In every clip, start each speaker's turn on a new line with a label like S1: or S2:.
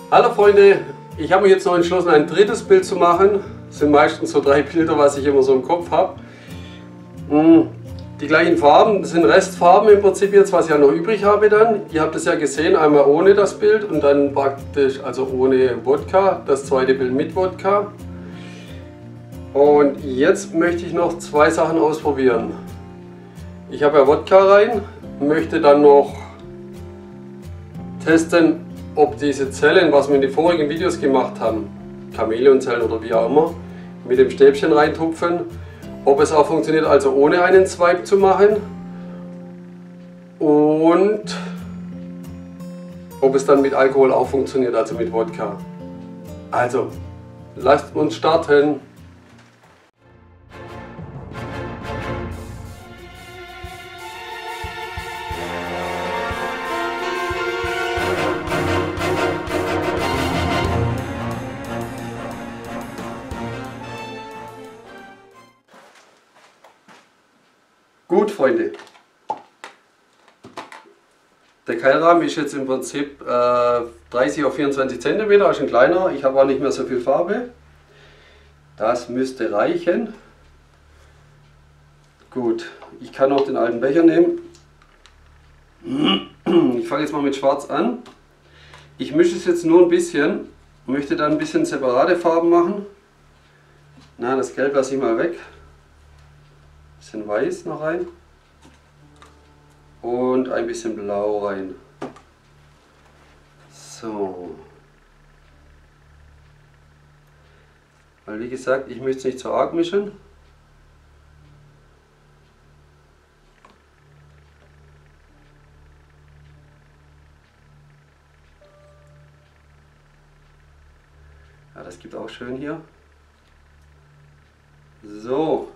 S1: Hallo Freunde, ich habe mich jetzt noch entschlossen, ein drittes Bild zu machen. Das sind meistens so 3 Bilder, was ich immer so im Kopf habe. Die gleichen Farben, das sind Restfarben im Prinzip jetzt, was ich ja noch übrig habe dann. Ihr habt es ja gesehen, einmal ohne das Bild und dann praktisch, also ohne Wodka, das zweite Bild mit Wodka. Und jetzt möchte ich noch 2 Sachen ausprobieren. Ich habe ja Wodka rein, möchte dann noch testen, ob diese Zellen, was wir in den vorigen Videos gemacht haben, Chamäleonzellen oder wie auch immer, mit dem Stäbchen reintupfen, ob es auch funktioniert, also ohne einen Swipe zu machen, und ob es dann mit Alkohol auch funktioniert, also mit Wodka. Also, lasst uns starten. Gut, Freunde, der Keilrahmen ist jetzt im Prinzip 30 auf 24 cm, ist ein kleiner, ich habe auch nicht mehr so viel Farbe. Das müsste reichen. Gut, ich kann auch den alten Becher nehmen. Ich fange jetzt mal mit Schwarz an. Ich mische es jetzt nur ein bisschen, möchte dann ein bisschen separate Farben machen. Na, das Gelb lasse ich mal weg. Bisschen Weiß noch rein und ein bisschen Blau rein. So. Weil wie gesagt, ich möchte es nicht zu arg mischen. Ja, das gibt auch schön hier. So.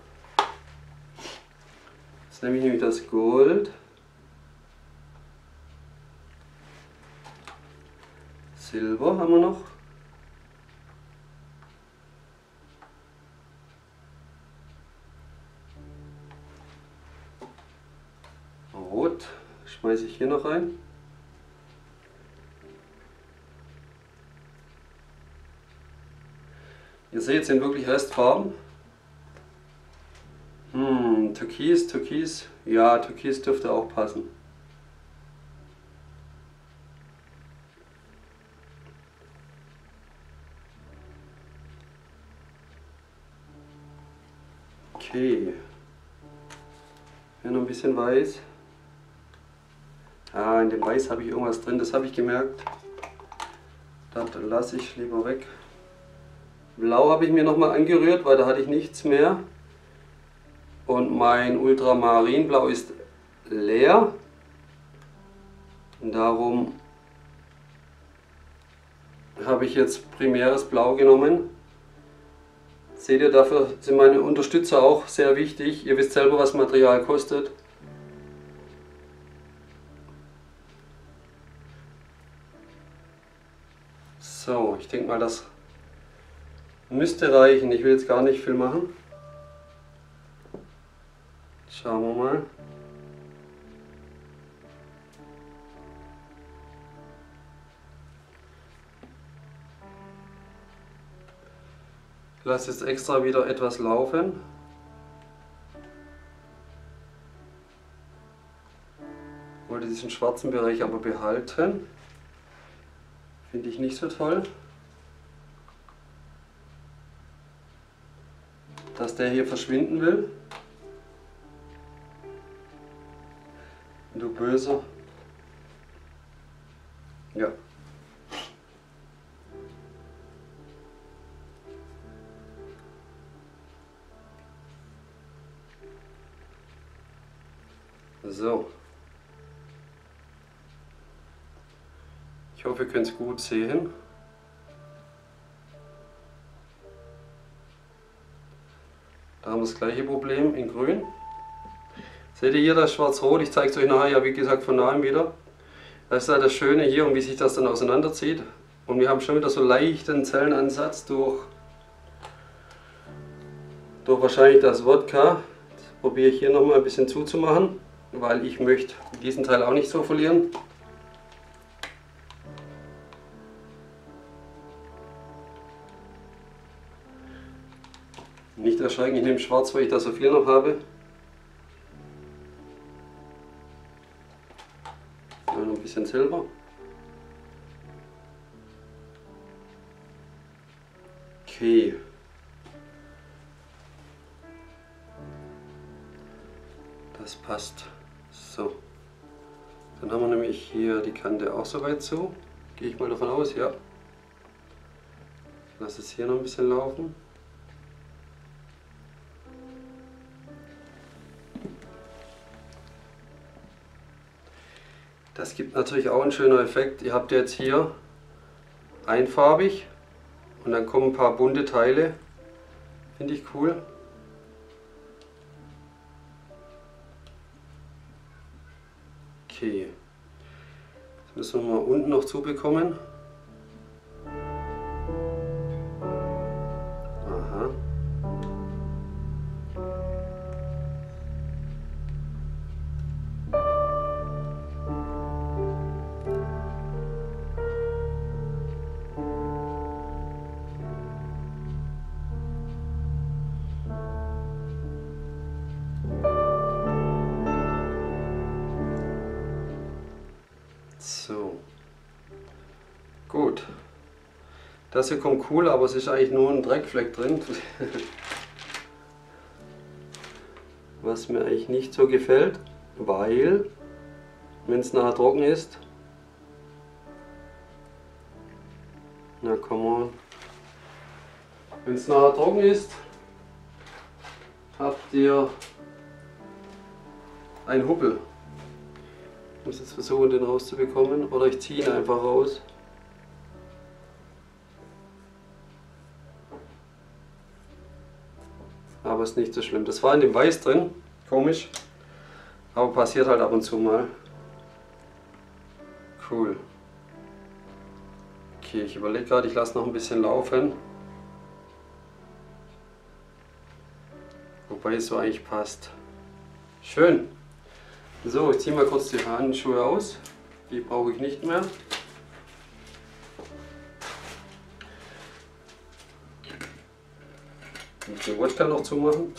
S1: Jetzt nehme ich nämlich das Gold, Silber haben wir noch, Rot schmeiße ich hier noch rein, ihr seht, es sind wirklich Restfarben. Türkis, Türkis, ja, Türkis dürfte auch passen. Okay, hier noch ein bisschen Weiß. Ah, in dem Weiß habe ich irgendwas drin, das habe ich gemerkt. Das lasse ich lieber weg. Blau habe ich mir nochmal angerührt, weil da hatte ich nichts mehr. Und mein Ultramarinblau ist leer. Und darum habe ich jetzt primäres Blau genommen. Seht ihr, dafür sind meine Unterstützer auch sehr wichtig. Ihr wisst selber, was Material kostet. So, ich denke mal, das müsste reichen. Ich will jetzt gar nicht viel machen. Schauen wir mal. Ich lasse jetzt extra wieder etwas laufen. Ich wollte diesen schwarzen Bereich aber behalten. Finde ich nicht so toll. Dass der hier verschwinden will. Du Böser. Ja. So. Ich hoffe, ihr könnt es gut sehen. Da haben wir das gleiche Problem in Grün. Seht ihr hier das Schwarz-Rot? Ich zeige es euch nachher ja, wie gesagt, von nahem wieder. Das ist halt das Schöne hier und wie sich das dann auseinanderzieht. Und wir haben schon wieder so leichten Zellenansatz durch wahrscheinlich das Wodka. Jetzt probiere ich hier nochmal ein bisschen zuzumachen, weil ich möchte diesen Teil auch nicht so verlieren. Nicht erschrecken, ich nehme schwarz, weil ich da so viel noch habe. Ja, noch ein bisschen Silber. Okay. Das passt. So. Dann haben wir nämlich hier die Kante auch soweit so. Gehe ich mal davon aus, ja. Ich lasse es hier noch ein bisschen laufen. Das gibt natürlich auch einen schönen Effekt. Ihr habt jetzt hier einfarbig und dann kommen ein paar bunte Teile. Finde ich cool. Okay. Jetzt müssen wir mal unten noch zubekommen. Aha. So, gut. Das hier kommt cool, aber es ist eigentlich nur ein Dreckfleck drin, was mir eigentlich nicht so gefällt, weil, wenn es nachher trocken ist, na come on, wenn es nachher trocken ist, habt ihr einen Huppel. Ich muss jetzt versuchen, den rauszubekommen, oder ich ziehe ihn einfach raus. Aber ist nicht so schlimm. Das war in dem Weiß drin, komisch, aber passiert halt ab und zu mal. Cool. Okay, ich überlege gerade, ich lasse noch ein bisschen laufen. Wobei es so eigentlich passt. Schön. So, ich ziehe mal kurz die Handschuhe aus. Die brauche ich nicht mehr. Ich muss den Wodka noch zumachen.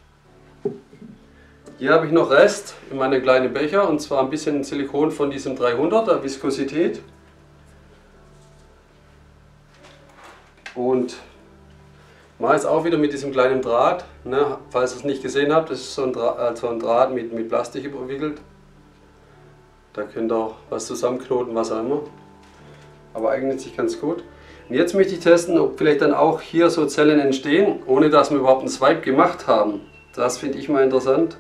S1: Hier habe ich noch Rest in meinem kleinen Becher, und zwar ein bisschen Silikon von diesem 300er Viskosität. Und mache es auch wieder mit diesem kleinen Draht, ne? Falls ihr es nicht gesehen habt, das ist so ein Draht mit Plastik überwickelt. Da könnt ihr auch was zusammenknoten, was auch immer. Aber eignet sich ganz gut. Und jetzt möchte ich testen, ob vielleicht dann auch hier so Zellen entstehen, ohne dass wir überhaupt einen Swipe gemacht haben. Das finde ich mal interessant.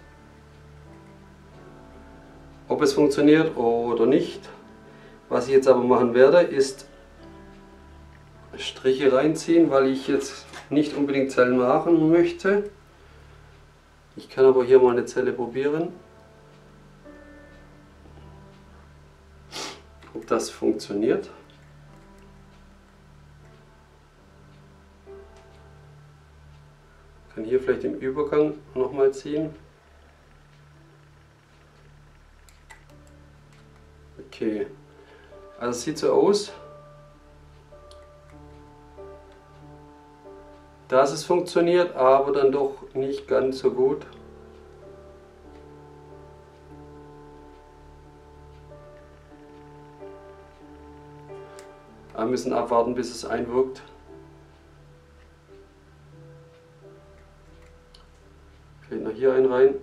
S1: Ob es funktioniert oder nicht. Was ich jetzt aber machen werde, ist Striche reinziehen, weil ich jetzt nicht unbedingt Zellen machen möchte. Ich kann aber hier mal eine Zelle probieren, ob das funktioniert. Ich kann hier vielleicht im Übergang nochmal ziehen. Okay, also es sieht so aus, dass es funktioniert, aber dann doch nicht ganz so gut. Wir müssen abwarten, bis es einwirkt. Geht noch hier einen rein.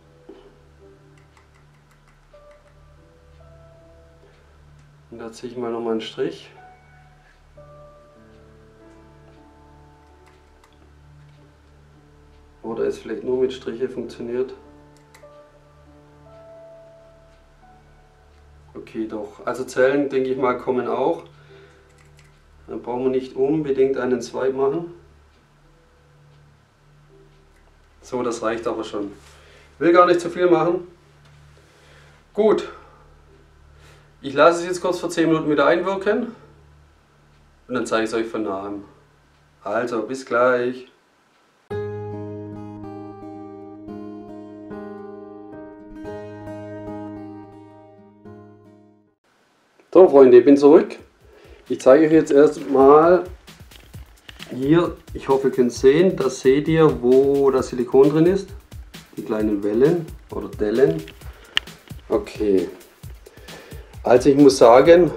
S1: Und da ziehe ich mal nochmal einen Strich. Oder es vielleicht nur mit Striche funktioniert. Okay, doch. Also Zellen, denke ich mal, kommen auch. Dann brauchen wir nicht unbedingt einen Swipe machen. So, das reicht aber schon. Will gar nicht zu viel machen. Gut. Ich lasse es jetzt kurz für 10 Minuten wieder einwirken. Und dann zeige ich es euch von nahem. Also, bis gleich. So Freunde, ich bin zurück. Ich zeige euch jetzt erstmal, Hier, ich hoffe, ihr könnt sehen, da seht ihr, wo das Silikon drin ist. Die kleinen Wellen oder Dellen. Okay. Also ich muss sagen,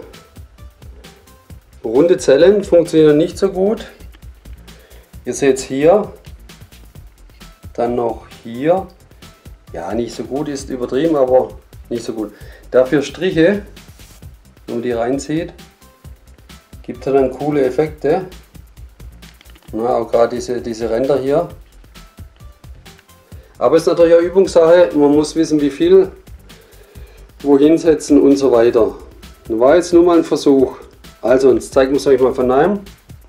S1: runde Zellen funktionieren nicht so gut. Ihr seht es hier, dann noch hier. Ja, nicht so gut ist übertrieben, aber nicht so gut. Dafür Striche, wenn man die reinzieht, gibt er dann coole Effekte. Na, auch gerade diese Ränder hier. Aber es ist natürlich auch Übungssache, man muss wissen, wie viel, wohin setzen und so weiter. Das war jetzt nur mal ein Versuch. Also, jetzt zeigen wir es euch mal von neuem.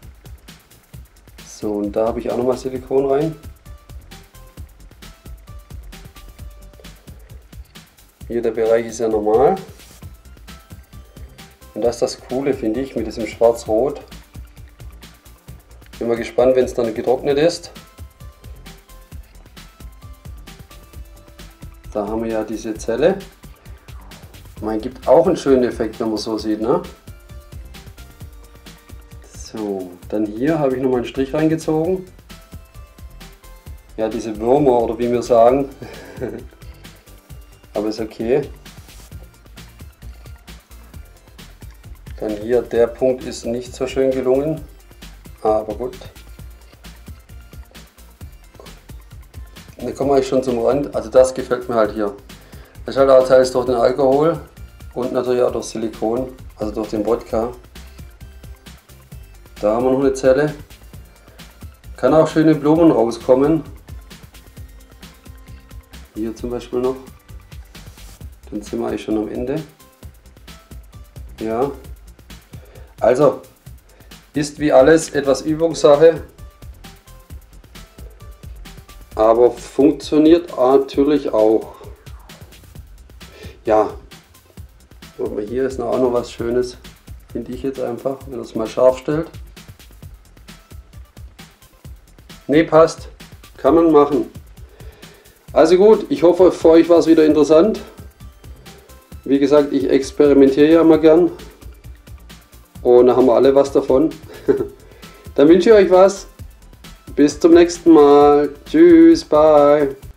S1: So, und da habe ich auch nochmal Silikon rein. Hier der Bereich ist ja normal. Und das ist das Coole, finde ich, mit diesem Schwarz-Rot. Bin mal gespannt, wenn es dann getrocknet ist. Da haben wir ja diese Zelle. Man gibt auch einen schönen Effekt, wenn man so sieht, ne? So, dann hier habe ich nochmal einen Strich reingezogen. Ja, diese Würmer oder wie wir sagen. Aber ist okay. Dann hier, der Punkt ist nicht so schön gelungen. Aber gut. Dann kommen wir eigentlich schon zum Rand. Also das gefällt mir halt hier. Das ist halt auch teils durch den Alkohol und natürlich auch durch Silikon, also durch den Wodka. Da haben wir noch eine Zelle. Kann auch schöne Blumen rauskommen. Hier zum Beispiel noch. Dann sind wir eigentlich schon am Ende. Ja. Also, ist wie alles etwas Übungssache. Aber funktioniert natürlich auch. Ja, aber hier ist auch noch was Schönes, finde ich jetzt einfach, wenn man es mal scharf stellt. Ne, passt. Kann man machen. Also gut, ich hoffe, für euch war es wieder interessant. Wie gesagt, ich experimentiere ja mal gern. Und da haben wir alle was davon. Dann wünsche ich euch was. Bis zum nächsten Mal. Tschüss, bye.